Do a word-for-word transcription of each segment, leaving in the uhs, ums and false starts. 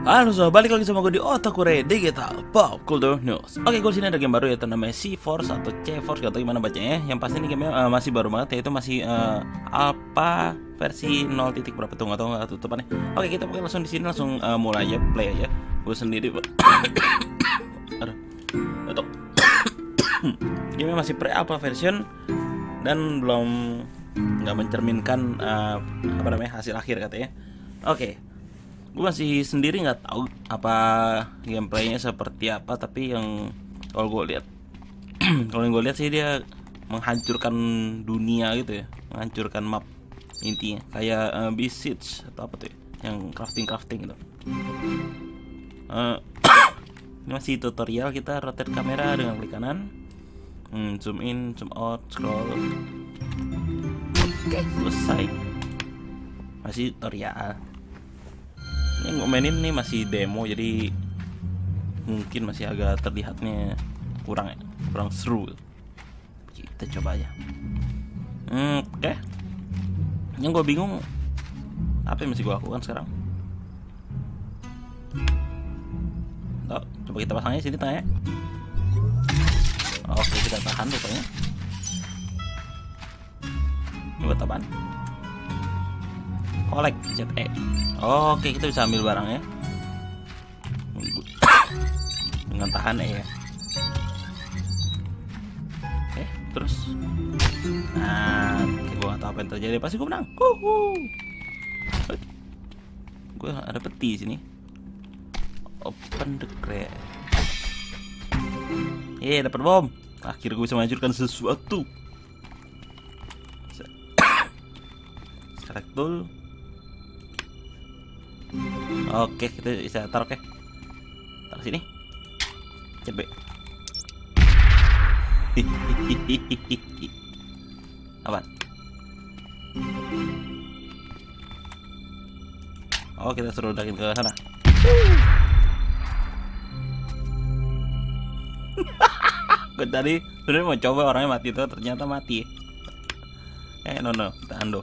Halo, so balik lagi sama gue di Otakure Digital Pop Culture News. Oke, gue sini ada game baru yaitu namanya C-Force atau C-Force, gak tau gimana bacanya. Yang pasti ini gamenya uh, masih baru banget, yaitu masih uh, alpha versi nol titik berapa tuh, gak tau nggak tutupannya. Oke, kita mungkin langsung di sini langsung uh, mulai aja, play aja. Gue sendiri, aduh, batuk. Gamenya masih pre-alpha version dan belum nggak mencerminkan uh, apa namanya hasil akhir katanya. Oke. Gue masih sendiri nggak tahu apa gameplaynya seperti apa, tapi yang kalau gue lihat kalau yang gue lihat sih dia menghancurkan dunia gitu ya, menghancurkan map intinya kayak uh, Besiege atau apa tuh ya, yang crafting crafting gitu. Uh, ini masih tutorial, kita rotate kamera dengan klik kanan, hmm, zoom in, zoom out, scroll. Oke, selesai. Masih tutorial. Ini gue mainin nih masih demo, jadi mungkin masih agak terlihatnya kurang ya, kurang seru. Kita coba aja. Hmm, Oke. Okay. Yang gue bingung apa yang mesti gue lakukan sekarang. Tuh, coba kita pasangnya sini tanya. Oke, kita tahan rupanya. Ini buat apaan? Collect Z E. Oke, kita bisa ambil barangnya dengan tahan E ya. Oke, terus nah, oke, gue gak tahu apa yang terjadi, pasti gue menang. Gue ada peti sini. Open the crate. Eh, dapat bom. Akhirnya gue bisa menghancurkan sesuatu. Select tool. Oke, kita bisa taruh, oke. Taruh sini. Coba. Apa? Oh, kita suruh ledakin ke sana. Gue tadi sebenarnya mau coba orangnya mati tuh, ternyata mati. Eh, no no, kita undo.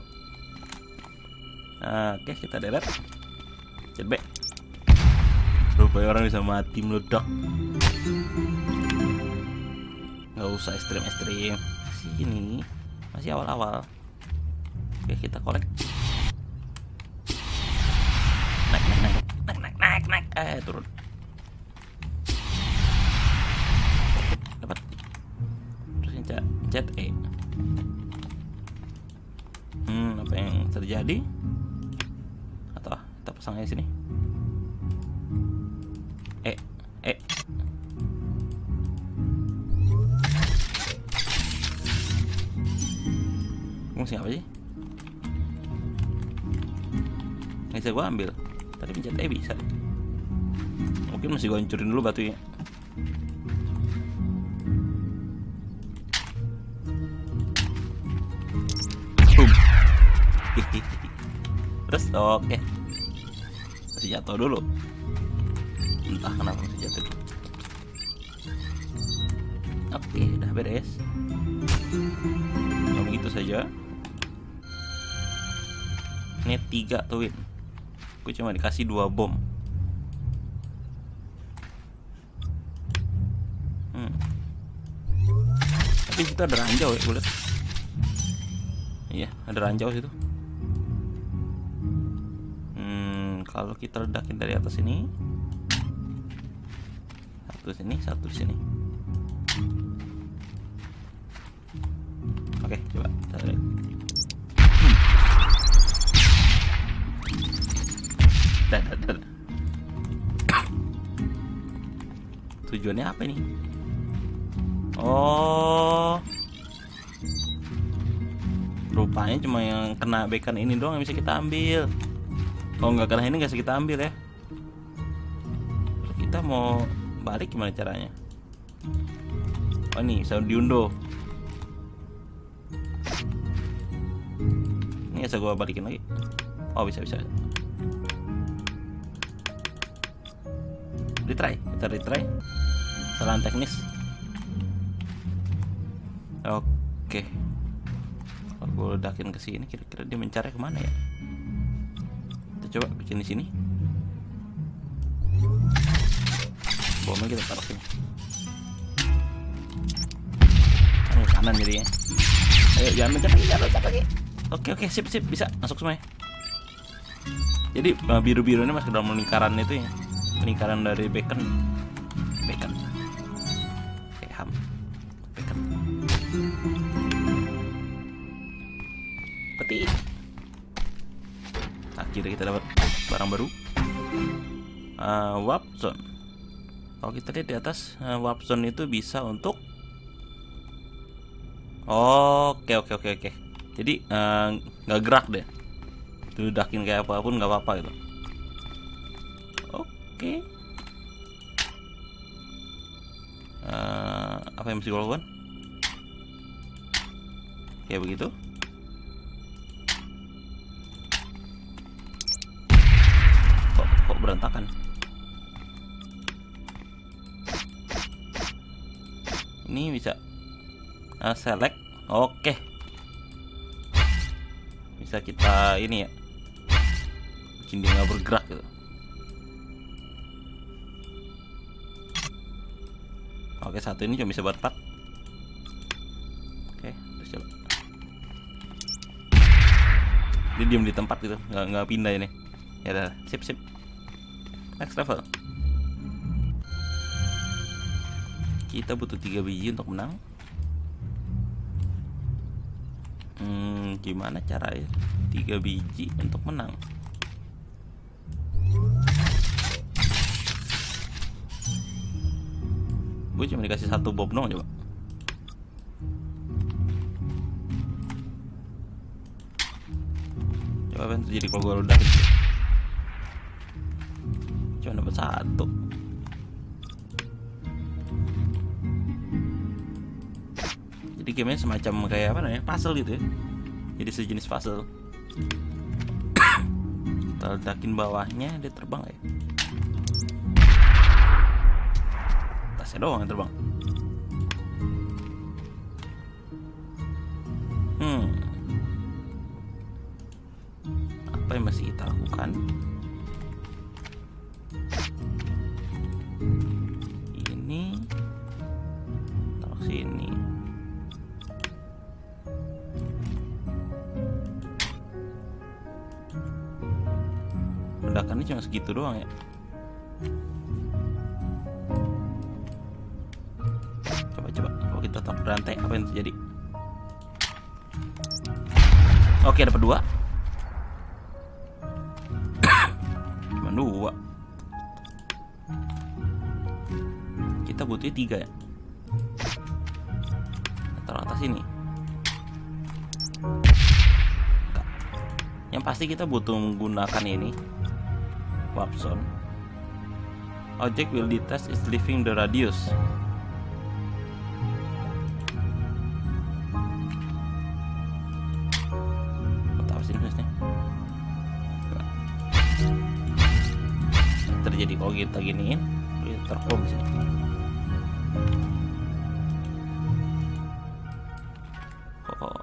Oke, kita delete. Coba. Rupanya orang bisa mati meledak. Nggak usah ekstrim-ekstrim. Sini masih awal-awal. Oke, kita collect. Naik, naik, naik, naik, naik, naik, naik. Eh, turun. Dapat. Terus pencet, pencet E. Hmm, apa yang terjadi? Atau kita pasangnya di sini. Eh, eh. Fungsi apa sih? Bisa gua ambil. Tadi pencet E bisa. Mungkin masih gua hancurin dulu batunya. Boom. Terus oke. Okay. Masih jatuh dulu. Entah kenapa masih jatuh. Oke, udah beres. Nah, begitu saja. Ini tiga tuh win. Gue cuma dikasih dua bom. Hmm. Tapi situ ada ranjau ya, gue liat. Iya, ada ranjau situ. Hmm, kalau kita ledakin dari atas ini. Satu sini, satu di sini. Oke, coba kita lihat. Dah, dah, dah. Tujuannya apa ini? Oh, rupanya cuma yang kena beacon ini doang yang bisa kita ambil. Kalau nggak kena ini nggak bisa kita ambil ya. Kita mau balik gimana caranya? Oh, ini bisa diunduh. Ini bisa gua balikin lagi. Oh, bisa bisa. Retry, kita retry. Kesalahan teknis. Oke. Kalau gua ledakin ke sini, kira-kira dia mencari kemana ya? Kita coba bikin di sini. Bomnya kita taruh sini. Kan ke kanan jadinya. Ayo jangan mencet lagi, jangan mencet lagi. Oke oke sip sip bisa masuk semuanya. Jadi uh, biru-biru ini masuk ke dalam lingkaran itu ya. Lingkaran dari bacon. Bacon. Kayak ham. Bacon. Peti. Akhirnya kita dapat barang baru. Uh, warp zone. Kalau kita lihat di atas, uh, warp zone itu bisa untuk oke oke oke oke. Jadi nggak uh, gerak deh. Diledakin kayak apapun nggak apa-apa gitu. Oke. Uh, apa yang mesti gue lakukan? Kayak begitu. Kok, kok berantakan? Ini bisa uh, select. Oke. Bisa kita ini ya, bikin dia nggak bergerak gitu. Oke, satu ini cuma bisa buat empat. Oke, terus coba. Dia diam di tempat gitu, nggak nggak pindah ini. Ya udah, sip sip. Next level. Kita butuh tiga biji untuk menang. Hmm, gimana caranya? Tiga biji untuk menang. Gue cuma dikasih satu bob dong, coba. Coba apa yang terjadi kalau gue ledakin? Cuma dapat satu. Jadi gamenya semacam kayak apa namanya, puzzle gitu ya. Jadi sejenis puzzle. Kita ledakin bawahnya, dia terbang ya. Tasnya doang yang terbang. Hmm. Apa yang masih kita lakukan? Ini taruh sini. Ledakannya cuma segitu doang ya. Coba-coba kalau kita taruh berantai, apa yang terjadi? Oke, dapat dua. Cuma dua. Kita butuhnya tiga ya. Taruh atas ini. Enggak. Yang pasti kita butuh menggunakan ini. Warp zone. Object will detach is leaving the radius. Apa sih maksudnya? Terjadi kalau kita giniin, kita terkom di sini. Kok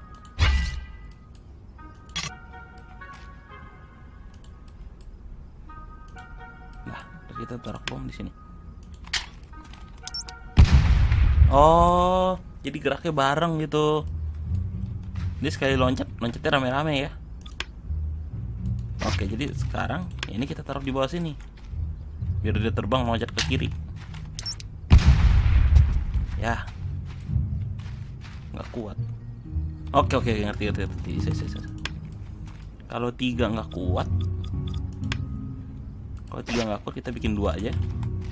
kita taruh bom di sini. Oh, jadi geraknya bareng gitu. Dia sekali loncat, loncatnya rame-rame ya. Oke, jadi sekarang ini kita taruh di bawah sini, biar dia terbang loncat ke kiri. Ya, nggak kuat. Oke oke ngerti ngerti ngerti. Kalau tiga nggak kuat. Kalau tiga nggak kuat, kita bikin dua aja.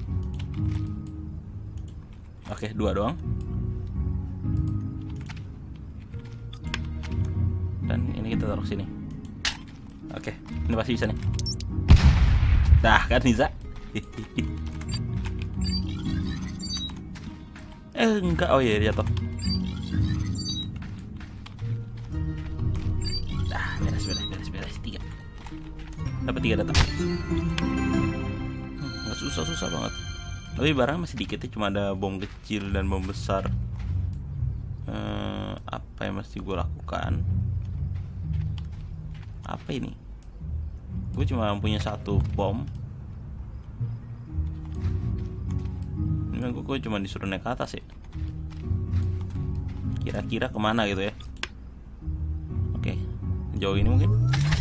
Oke, dua doang. Dan ini kita taruh sini. Oke, ini pasti bisa nih. Dah kan bisa. Eh enggak, oh iya jatuh. Dah beres beres beres beres tiga. Dapat tiga data. Nggak susah-susah banget. Tapi barang masih dikit ya, cuma ada bom kecil dan bom besar. eh, Apa yang mesti gue lakukan? Apa ini? Gue cuma punya satu bom. Ini gue cuma disuruh naik ke atas ya. Kira-kira kemana gitu ya. Oke, jauh ini mungkin.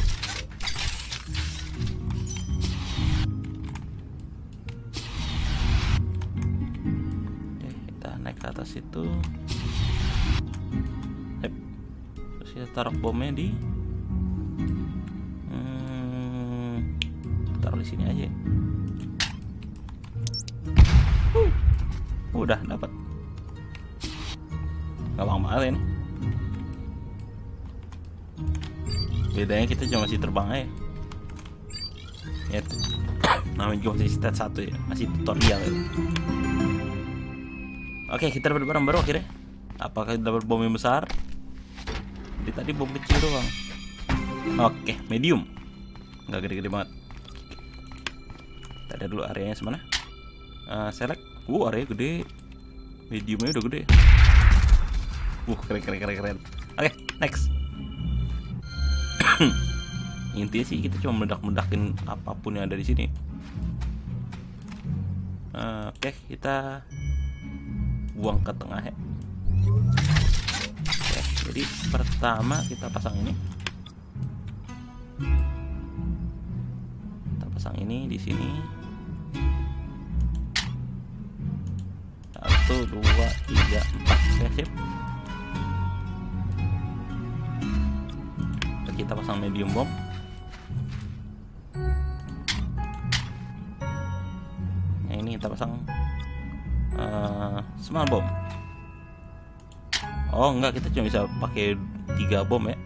Oke, kita naik ke atas itu. Yep. Terus kita taruh bomnya di hmm, taruh di sini aja. Uh, udah dapat. Gampang banget ini. Bedanya kita cuma masih terbang aja. Ya, namanya juga masih stat satu ya, masih tutorial ya. Oke, kita dapat barang baru akhirnya. Apakah kita dapat bom yang besar? Jadi tadi bom kecil doang. Oke, medium. Nggak gede-gede banget. Kita ada dulu areanya semana. Uh, select. Uh, area gede. Mediumnya udah gede. Uh, keren keren keren keren. Oke, next. Intinya sih kita cuma meledak-meledakin apapun yang ada di sini. Uh, Oke, kita buang ke tengah ya. Oke, jadi pertama kita pasang ini. Kita pasang ini di sini. Satu, dua, tiga, empat. Oke, sip. Kita pasang medium bomb. Yang ini kita pasang uh, small bomb. Oh enggak, kita cuma bisa pakai tiga bom ya.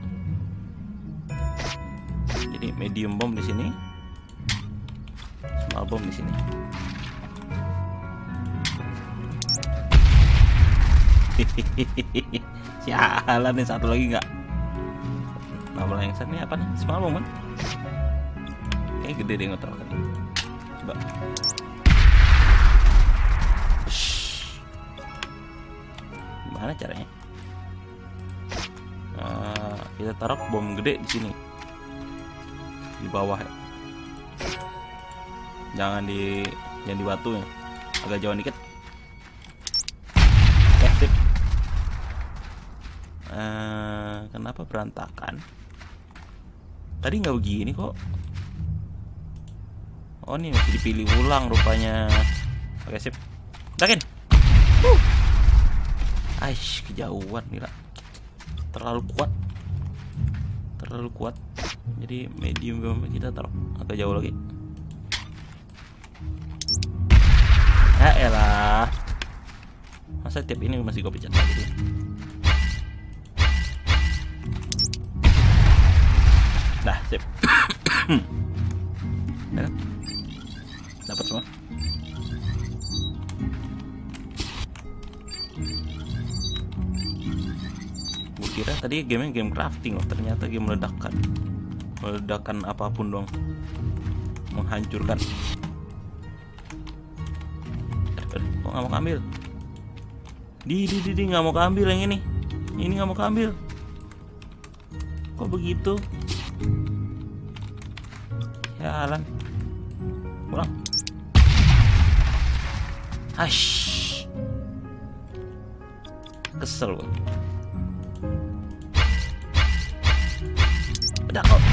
Jadi medium bomb di sini, small bomb di sini. Sialan nih, satu lagi nggak. Nama yang ini apa nih? Small bomb kan? Kayaknya gede deh ngotor kan. Coba. Shhh. Gimana caranya? Uh, kita taruh bom gede di sini, di bawah ya. Jangan di, jangan di batu ya. Agak jauh dikit. Oke, sip. Uh, kenapa berantakan? Tadi nggak begini kok. Oh, ini masih dipilih ulang rupanya. Oke, sip. Dakin. Uh. Aish, kejauhan gila. Terlalu kuat. Terlalu kuat. Jadi medium bomb kita taruh agak jauh lagi. Ya elah. Masa tiap ini masih gue pencet lagi. Dah, sip. Ya, dapat semua. Gue kira tadi game game crafting loh, ternyata game meledakan. Meledakan apapun dong. Menghancurkan. Eh, kok nggak mau ambil? Di di di, di nggak mau ambil yang ini. Ini nggak mau ambil. Kok begitu? Ya Alan, pulang. Ash, kesel gue. Udah kok.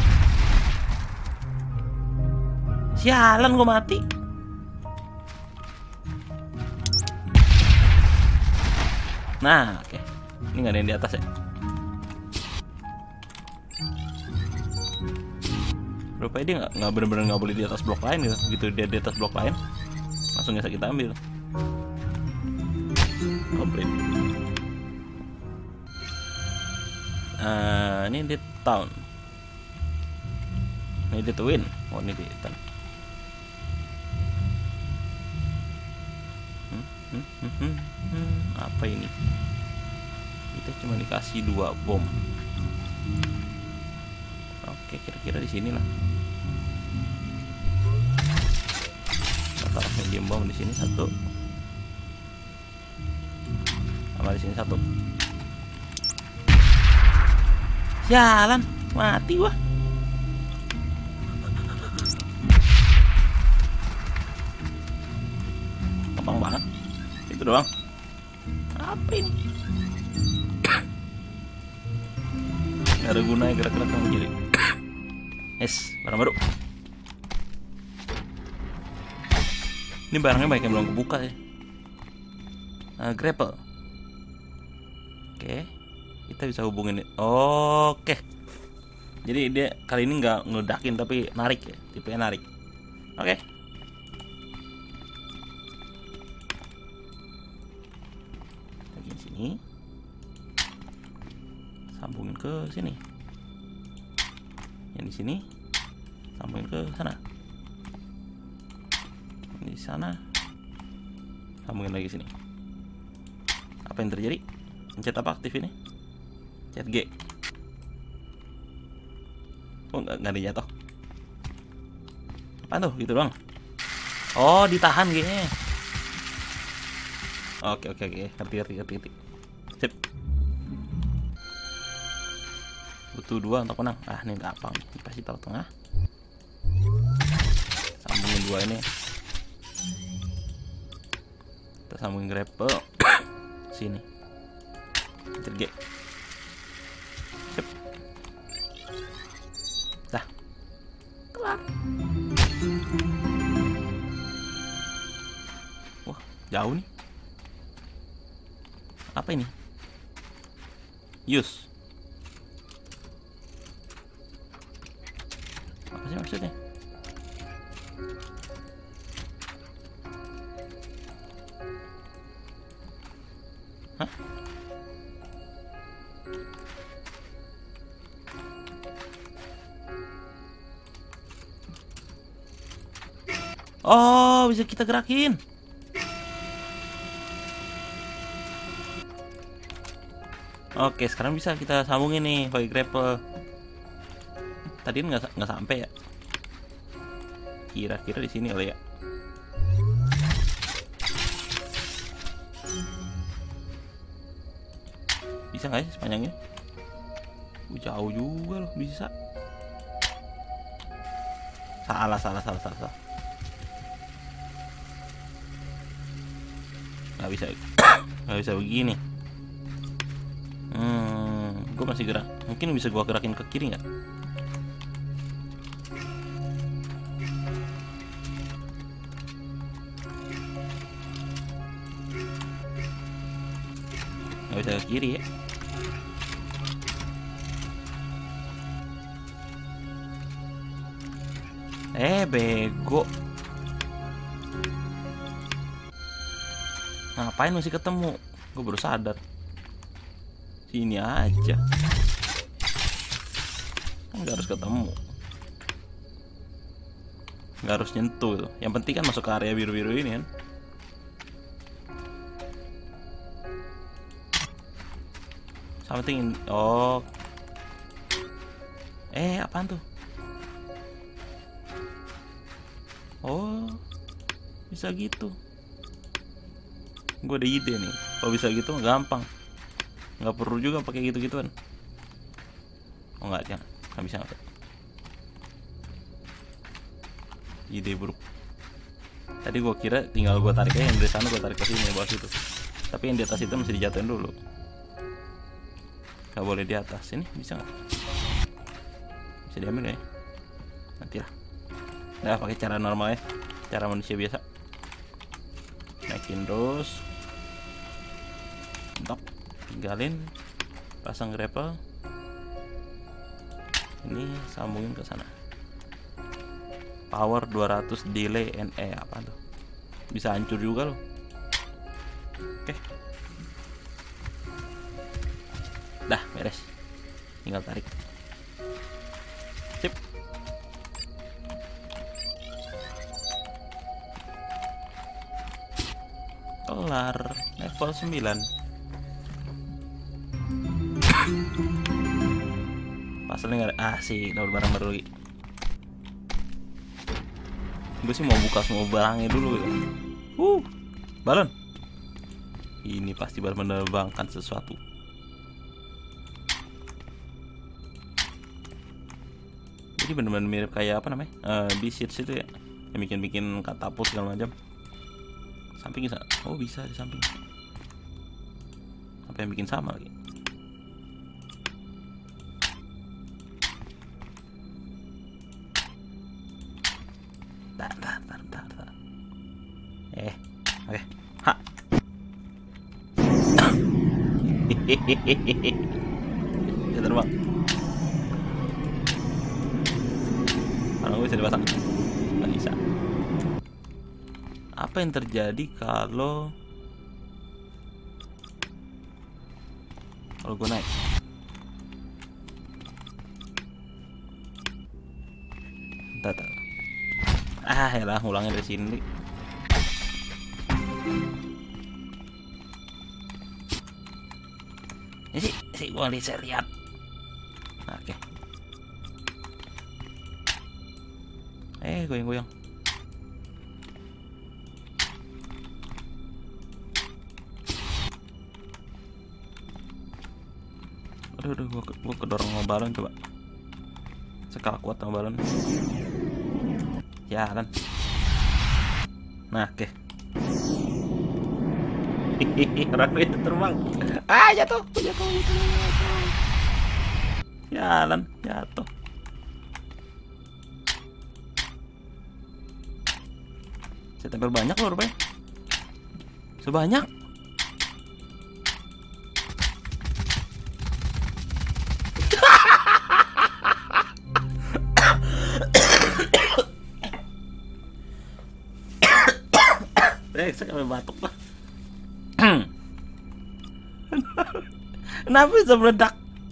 Sialan, gue mati. Nah, oke. Ini nggak ada yang di atas ya. Rupanya dia nggak nggak benar-benar nggak boleh di atas blok lain gitu. Gitu dia di atas blok lain, langsung bisa kita ambil. Komplit. Uh, ini di town. Ini di twin. Oh, ini di town. Hmm, hmm, hmm, hmm, hmm. Apa ini? Kita cuma dikasih dua bom. Oke, kira-kira di sini lah. Taruh medium bomb di sini satu, sama di sini satu. Jalan, mati gua. Gampang banget. Gitu doang. Apa ini? Gak ada gunanya gerak-gerak kamu jadi. Yes, barang baru. Ini barangnya banyak yang belum kebuka ya. Uh, grapple. Oke, kita bisa hubungin. Oke. Jadi dia kali ini nggak ngeledakin tapi narik ya, tipenya narik. Oke. Lagi sini. Sambungin ke sini. Yang di sini sambungin ke sana. Ini di sana. Sambungin lagi sini. Apa yang terjadi? Pencet apa aktif ini? Pencet G. Oh, nggak nggak ada jatuh. Apaan tuh? Gitu doang. Oh, ditahan G-nya. Oke oke oke. Ngerti ngerti ngerti ngerti. Sip. Butuh dua untuk menang. Ah, ini gampang. Ini pasti tahu tengah. Sambungin dua ini. Kita sambungin grapple. Sini. Pencet G. Sip. Dah. Kelar. Wah, jauh nih. Apa ini? Use. Apa sih maksudnya? Hah? Oh, bisa kita gerakin. Oke, sekarang bisa kita sambungin nih pakai grapple. Tadi nggak nggak sampai ya? Kira-kira di sini kali ya. Bisa nggak sih sepanjangnya? Uh, jauh juga loh, bisa. Salah, salah, salah, salah, salah. Nggak bisa, nggak bisa begini. Hmm, gue masih gerak. Mungkin bisa gue gerakin ke kiri nggak? Nggak bisa ke kiri ya. Eh, bego. Ngapain masih ketemu? Gue baru sadar. Sini aja. Kan nggak harus ketemu. Nggak harus nyentuh tuh. Yang penting kan masuk ke area biru-biru ini kan. Something. Oh. Eh, apaan tuh? Oh, bisa gitu. Gue ada ide nih. Kalau bisa gitu gampang. Nggak perlu juga pakai gitu-gituan. Oh nggak, jangan. Nggak bisa nggak. Ide buruk. Tadi gue kira tinggal gue tarik aja yang dari sana, gue tarik ke sini bawah situ. Tapi yang di atas itu mesti dijatuhin dulu. Nggak boleh di atas. Ini bisa nggak? Bisa diambil ya? Nanti lah. Nah, pakai cara normal ya, cara manusia biasa. Naikin terus, top, tinggalin, pasang grapple. Ini sambungin ke sana. Power dua ratus, delay N E apa tuh? Bisa hancur juga loh. Oke. Dah, beres. Tinggal tarik. Sip. Kelar, level sembilan. Pasalnya nggak ada. Ah sih, dapat barang baru lagi. Gue sih mau buka semua barangnya dulu ya. Uh, balon. Ini pasti baru menerbangkan sesuatu. Jadi benar-benar mirip kayak apa namanya? Uh, di Siege itu ya, yang bikin-bikin katapult segala macam. Samping bisa. Oh bisa di samping. Apa yang bikin sama lagi? Tar, tar, tar, tar, tar. Eh, oke. Okay. Ha. Bisa terbang. Kalau bisa dipasang. Nggak bisa. Apa yang terjadi kalau kalau gue naik? Entar, entar. Ah, ya lah, ulangnya dari sini. Ini sih, sih gue bisa lihat. Nah, oke. Okay. Eh, goyang-goyang. Aduh, aduh, gua, gua kedorong sama balon coba. Sekal kuat sama balon. Jalan. Nah, oke. Okay. Orang itu terbang. Ah, jatuh, jatuh, jatuh, jatuh. Jalan, jatuh. Saya tempel banyak loh rupanya. Sebanyak. Eh, saya sampai batuk lah. Kenapa bisa meledak?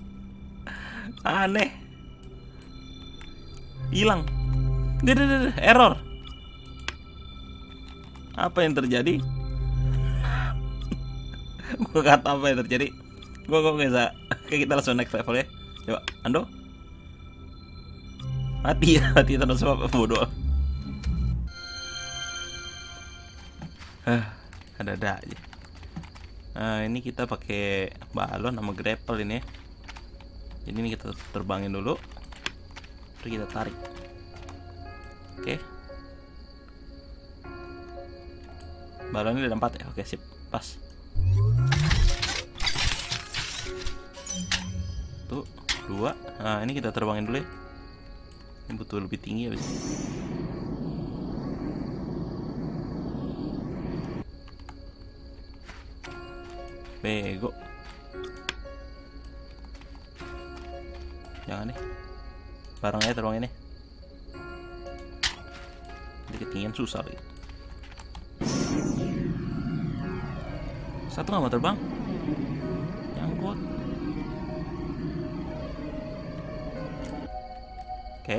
Aneh. Hilang. Deh, deh, deh, error. Apa yang terjadi? Gue gak tahu apa yang terjadi. Gue kok bisa. Oke, kita langsung next level ya. Coba, Ando. Mati ya, mati terus apa bodoh. Hah, ada-ada aja. Nah, ini kita pakai balon sama grapple ini ya. Jadi ini kita terbangin dulu. Terus kita tarik. Oke. Balonnya ada empat ya. Oke, sip. Pas. Tuh, dua. Nah, ini kita terbangin dulu ya. Ini butuh lebih tinggi ya. Bego. Jangan deh. Barangnya terbang ini. Jadi ketinggian susah lagi. Satu nggak mau terbang. Nyangkut. Oke.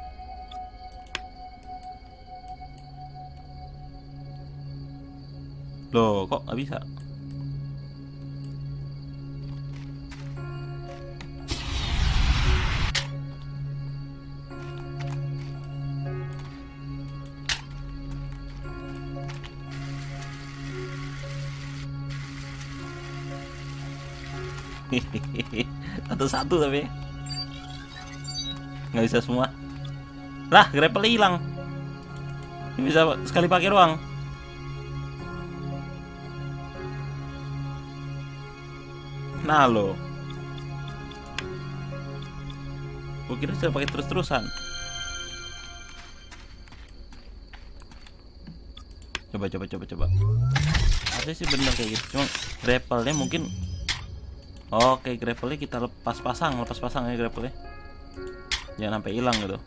Loh, kok nggak bisa? Satu-satu tapi nggak bisa semua. Lah, grapple hilang. Ini bisa sekali pakai doang. Nah lo, gue kira bisa pakai terus-terusan. Coba coba coba coba. Harusnya sih bener kayak gitu. Cuma grapple-nya mungkin. Oke, grapple-nya kita lepas pasang, lepas pasang ya grapple-nya. Jangan sampai hilang gitu.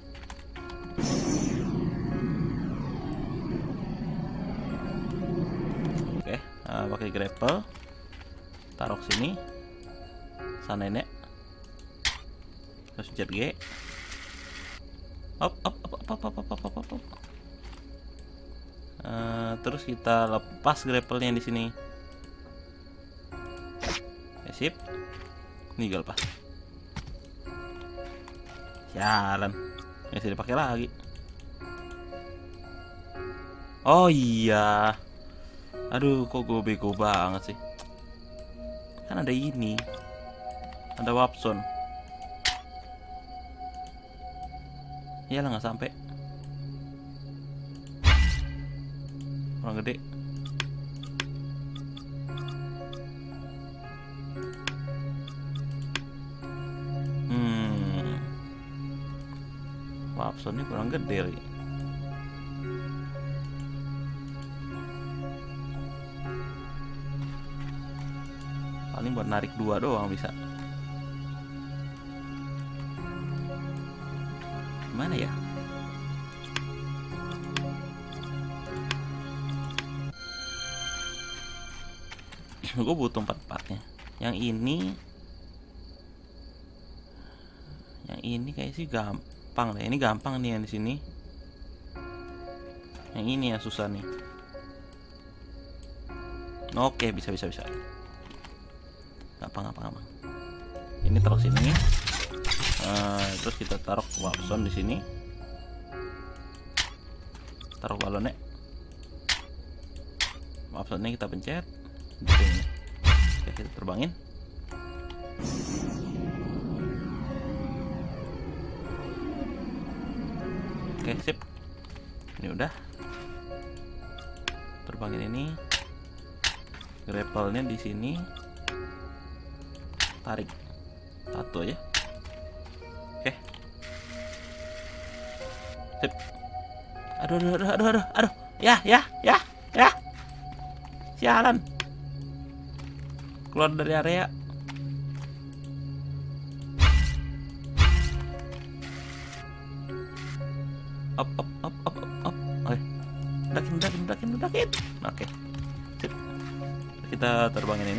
Oke, nah, pakai grapple. Taruh sini. Sana ini. Terus pencet G. Op, op, op, op, op, op, op, op, op. Uh, terus kita lepas grapple-nya di sini. Sip. Ini gal pas. Jalan. Ya bisa dipakai lagi. Oh iya. Aduh, kok gue bego banget sih. Kan ada ini. Ada Wapson. Iyalah nggak sampai. Orang gede. Wapsonnya kurang gede lagi. Paling buat narik dua doang bisa. Gimana ya? Gue butuh empat-empatnya. Yang ini Yang ini kayak sih gampang deh. Ini gampang nih yang di sini. Yang ini yang susah nih. Oke, bisa bisa bisa. Gampang gampang gampang. Ini taruh sini. Uh, terus kita taruh Wapson di sini. Taruh balonnya. Wapsonnya kita pencet. Oke, kita terbangin. Oke, sip. Ini udah. Terbangin ini. Grapple-nya di sini. Tarik satu aja. Oke. Sip. Aduh, aduh, aduh, aduh, aduh, aduh. Ya, ya, ya, ya. Sialan. Keluar dari area. Up, up, up, up, up, up. Oke. Dakin, dakin, dakin, dakin. Oke. Sip. Kita terbangin ini.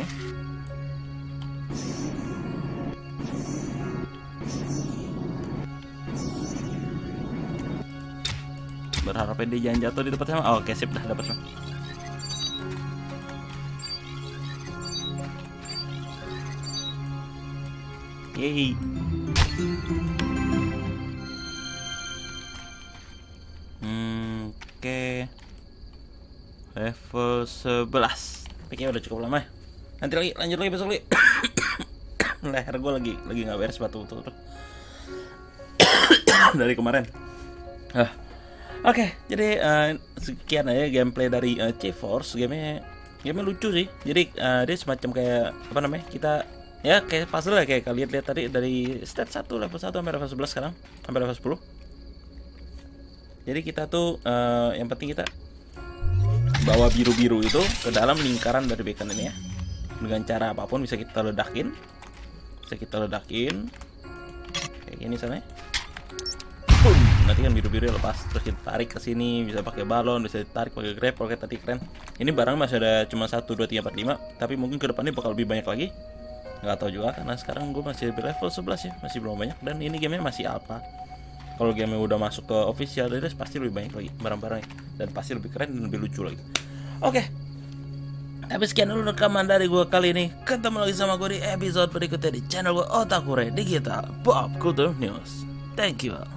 Berharapnya dia jangan jatuh di tempat sama. Oh, oke, sip, dah dapat. Yeay. Hmm, oke. Okay. Level sebelas. Kayaknya udah cukup lama ya. Nanti lagi, lanjut lagi besok lagi. Leher gue lagi lagi nggak beres batu-batu dari kemarin. Ah. Oke, okay, jadi uh, sekian aja gameplay dari uh, C-Force. Gamenya, gamenya lucu sih. Jadi uh, dia semacam kayak apa namanya? Kita ya kayak puzzle lah, kayak kalian lihat tadi dari stage satu level satu sampai level sebelas sekarang sampai level sepuluh. Jadi kita tuh uh, yang penting kita bawa biru-biru itu ke dalam lingkaran dari beacon ini ya. Dengan cara apapun bisa kita ledakin. Bisa kita ledakin. Kayak gini sana. Boom. Nanti kan biru-biru lepas, terus kita tarik ke sini, bisa pakai balon, bisa ditarik pakai grapple kayak tadi, keren. Ini barang masih ada cuma satu, dua, tiga, empat, lima, tapi mungkin kedepannya bakal lebih banyak lagi. Nggak tahu juga karena sekarang gue masih di level sebelas ya, masih belum banyak, dan ini gamenya masih alpha. Kalau gamenya udah masuk ke official release pasti lebih banyak lagi barang-barangnya, dan pasti lebih keren dan lebih lucu lagi. Oke, tapi sekian dulu rekaman dari gue kali ini. Ketemu lagi sama gue di episode berikutnya di channel gue Otakure Digital Pop Culture News. Thank you.